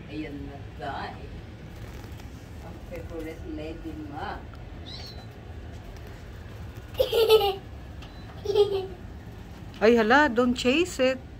Ayan na guys. Ang favorite lady ma. Ay hala, don't chase it.